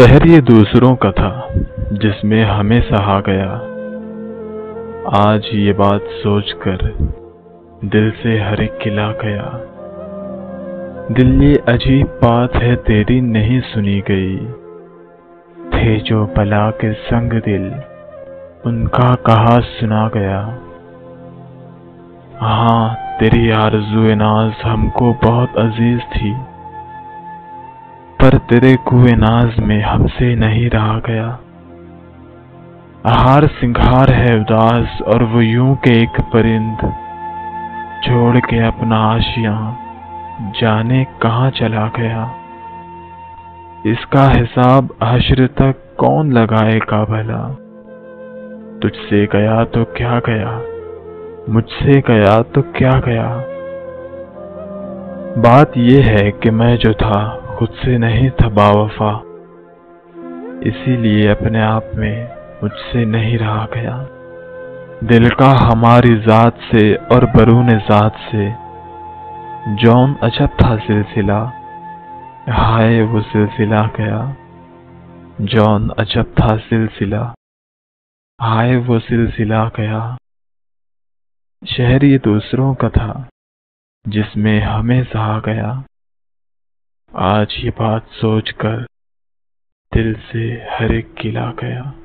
शहर ये दूसरों का था जिसमें हमें सहा गया। आज ये बात सोचकर दिल से हर एक खिला गया। दिल ये अजीब बात है तेरी नहीं सुनी गई। थे जो बला के संग दिल उनका कहा सुना गया। हाँ, तेरी आरज़ू नाज हमको बहुत अजीज थी, पर तेरे कुए नाज में हमसे नहीं रहा गया। हार सिंगार है उदास और वो यूं के एक परिंद छोड़ के अपना आशियां जाने कहाँ चला गया। इसका हिसाब हश्र तक कौन लगाएगा भला। तुझसे गया तो क्या गया, मुझसे गया तो क्या गया। बात ये है कि मैं जो था खुद से नहीं था बावफा, इसीलिए अपने आप में मुझसे नहीं रहा गया। दिल का हमारी जात से और बरून जात से जौन अजब था सिलसिला, हाय वो सिलसिला गया। जौन अजब था सिलसिला, हाय वो सिलसिला गया। शहर ये दूसरों का था जिसमें हमें सहा गया। आज ये बात सोचकर दिल से हर एक गिला गया।